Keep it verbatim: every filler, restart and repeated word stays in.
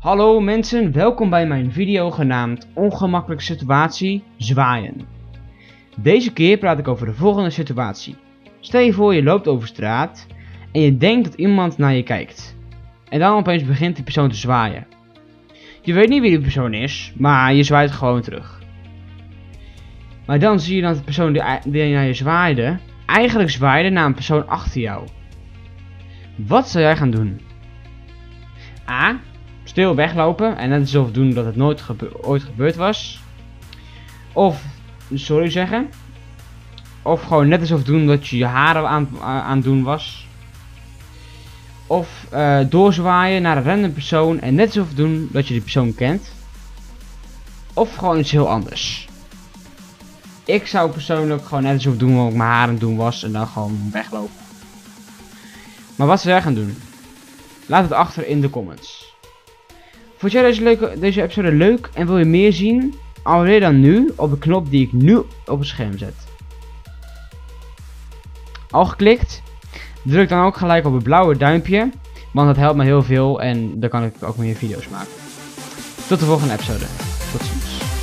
Hallo mensen, welkom bij mijn video genaamd Ongemakkelijke situatie zwaaien. Deze keer praat ik over de volgende situatie. Stel je voor je loopt over straat en je denkt dat iemand naar je kijkt. En dan opeens begint die persoon te zwaaien. Je weet niet wie die persoon is, maar je zwaait gewoon terug. Maar dan zie je dat de persoon die, die naar je zwaaide, eigenlijk zwaaide naar een persoon achter jou. Wat zou jij gaan doen? A. Stil weglopen en net alsof doen dat het nooit gebe ooit gebeurd was. Of sorry zeggen. Of gewoon net alsof doen dat je je haren aan, aan doen was. Of uh, doorzwaaien naar een random persoon en net alsof doen dat je die persoon kent. Of gewoon iets heel anders. Ik zou persoonlijk gewoon net alsof doen wat ik mijn haren doen was en dan gewoon weglopen. Maar wat zou jij gaan doen? Laat het achter in de comments. Vond jij deze, leuke, deze episode leuk en wil je meer zien? Abonneer dan nu op de knop die ik nu op het scherm zet. Al geklikt? Druk dan ook gelijk op het blauwe duimpje, want dat helpt me heel veel en dan kan ik ook meer video's maken. Tot de volgende episode. Tot ziens.